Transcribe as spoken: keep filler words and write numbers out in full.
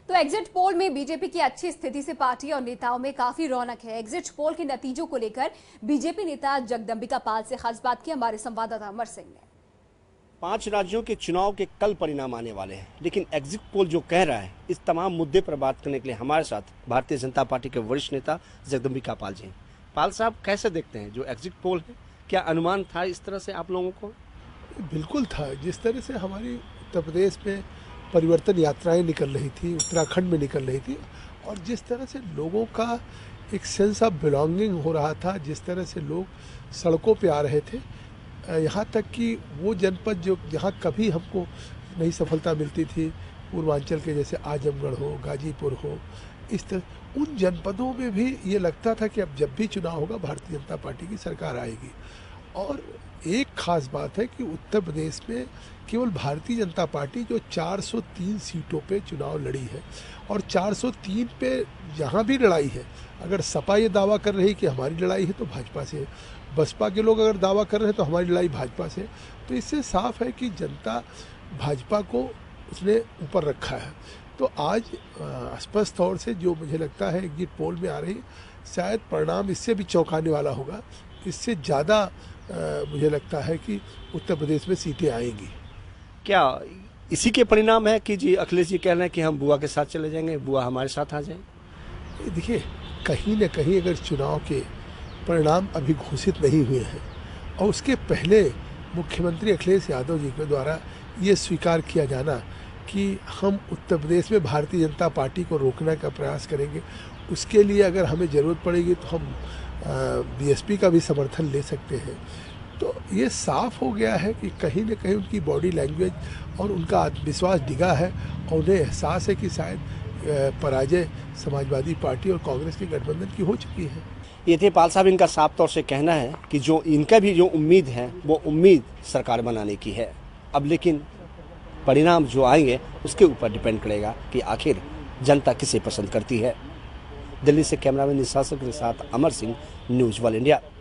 तो exit poll में BJP की अच्छी स्थिति से पार्टी और नेताओं में काफी रौनक है। एग्जिट पोल के नतीजों को लेकर बीजेपी नेता जगदंबिका पाल से खास बात की हमारे संवाददाता अमर सिंह ने। पांच राज्यों के चुनाव के कल परिणाम आने वाले हैं, लेकिन एग्जिट पोल जो कह रहा है, इस तमाम मुद्दे पर बात करने के लिए हमारे साथ भारतीय जनता पार्टी के वरिष्ठ नेता जगदंबिका पाल जी। पाल साहब, कैसे देखते हैं जो एग्जिट पोल है? क्या अनुमान था इस तरह से आप लोगों को? बिल्कुल था। जिस तरह से हमारी उत्तर प्रदेश में परिवर्तन यात्राएं निकल रही थी, उत्तराखंड में निकल रही थी, और जिस तरह से लोगों का एक सेंस ऑफ बिलोंगिंग हो रहा था, जिस तरह से लोग सड़कों पे आ रहे थे, यहाँ तक कि वो जनपद जो जहाँ कभी हमको नई सफलता मिलती थी, पूर्वांचल के जैसे आजमगढ़ हो, गाजीपुर हो, इस तरह उन जनपदों में भी ये लगता था कि अब जब भी चुनाव होगा भारतीय जनता पार्टी की सरकार आएगी। और एक खास बात है कि उत्तर प्रदेश में केवल भारतीय जनता पार्टी जो चार सौ तीन सीटों पे चुनाव लड़ी है, और चार सौ तीन पे जहाँ भी लड़ाई है, अगर सपा ये दावा कर रही है कि हमारी लड़ाई है तो भाजपा से है, बसपा के लोग अगर दावा कर रहे हैं तो हमारी लड़ाई भाजपा से, तो इससे साफ है कि जनता भाजपा को उसने ऊपर रखा है। तो आज स्पष्ट तौर से जो मुझे लगता है एग्जिट पोल में आ रही, शायद परिणाम इससे भी चौंकाने वाला होगा। इससे ज़्यादा मुझे लगता है कि उत्तर प्रदेश में सीटें आएंगी। क्या इसी के परिणाम है कि जी अखिलेश जी कह रहे हैं कि हम बुआ के साथ चले जाएंगे, बुआ हमारे साथ आ जाएंगे? देखिए, कहीं न कहीं अगर चुनाव के परिणाम अभी घोषित नहीं हुए हैं और उसके पहले मुख्यमंत्री अखिलेश यादव जी के द्वारा ये स्वीकार किया जाना कि हम उत्तर प्रदेश में भारतीय जनता पार्टी को रोकने का प्रयास करेंगे, उसके लिए अगर हमें ज़रूरत पड़ेगी तो हम बीएसपी का भी समर्थन ले सकते हैं, तो ये साफ हो गया है कि कहीं न कहीं उनकी बॉडी लैंग्वेज और उनका आत्मविश्वास डिगा है, और उन्हें एहसास है कि शायद पराजय समाजवादी पार्टी और कांग्रेस के गठबंधन की हो चुकी है। ये थे पाल साहब, इनका साफ तौर से कहना है कि जो इनका भी जो उम्मीद है वो उम्मीद सरकार बनाने की है। अब लेकिन परिणाम जो आएंगे उसके ऊपर डिपेंड करेगा कि आखिर जनता किसे पसंद करती है। दिल्ली से कैमरामैन निशासक के साथ Amar Singh, news world India.